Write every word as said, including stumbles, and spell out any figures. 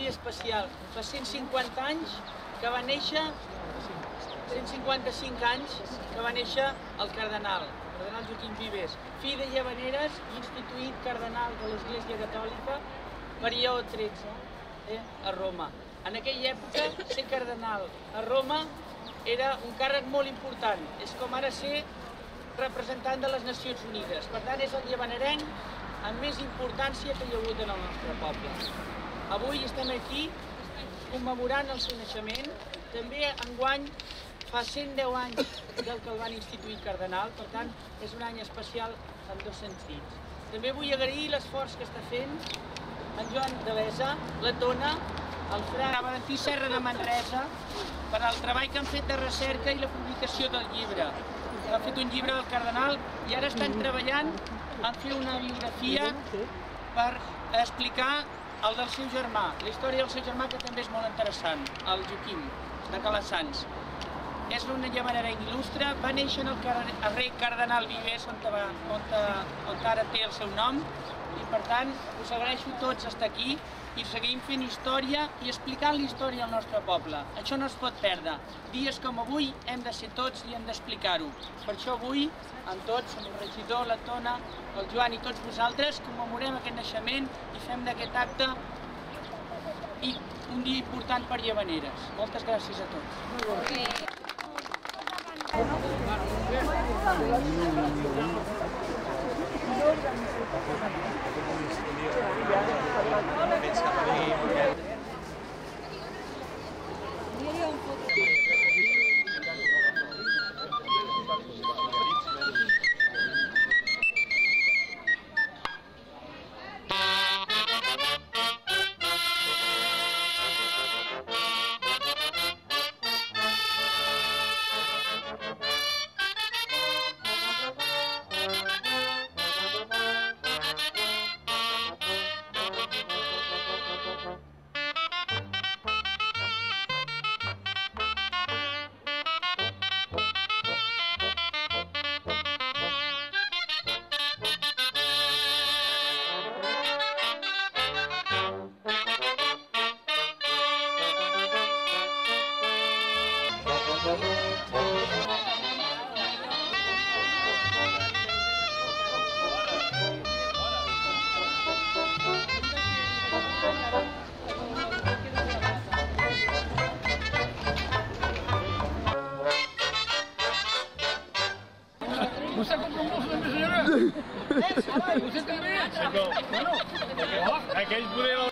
dia especial. Fa cent cinquanta anys que va néixer, cent cinquanta-cinc anys que va néixer el cardenal, el cardenal Joaquim Vives, fill de Llavaneres i instituït cardenal de l'Església Catòlica per Lleó tretze, eh, a Roma. En aquella època, ser cardenal a Roma era un càrrec molt important. És com ara ser representant de les Nacions Unides. Per tant, és el llavanerenc amb més importància que hi ha hagut en el nostre poble. Avui estem aquí commemorant el seu naixement. També enguany fa cent deu anys del que el van instituir cardenal, per tant, és un any especial en dos sentits. També vull agrair l'esforç que està fent en Joan Devesa, la Tona, el Fra Valentí Serra de Manresa, per al treball que han fet de recerca i la publicació del llibre. Han fet un llibre del cardenal i ara estan treballant en fer una biografia per explicar el del seu germà, la història del seu germà, que també és molt interessant, el Joaquim, de Calassans. És un llavanerenc il·lustre, va néixer en el rei cardenal Vives, on, va, on, on ara té el seu nom, i per tant us agraeixo tots estar aquí i seguim fent història i explicant la història al nostre poble. Això no es pot perdre. Dies com avui hem de ser tots i hem d'explicar-ho. Per això avui, amb tots, amb el regidor, la Tona, el Joan i tots vosaltres, commemorem aquest naixement i fem d'aquest acte i un dia important per Llavaneres. Moltes gràcies a tots. ¿Usted compró un bolso de mi señora? ¿Usted también? Bueno, aquell poder